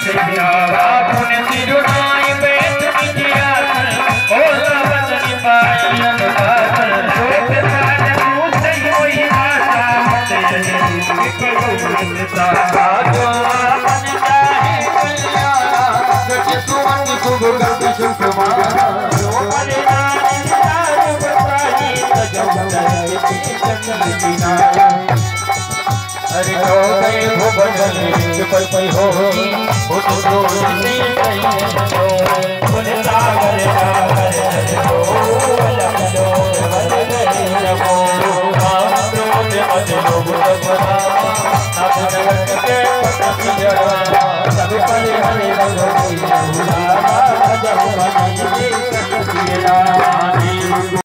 अरे हो गए हो बदले पल पल होगी वो तो से खुद सागर सागर हो अलग लो बन गए जब हम तो मत लोग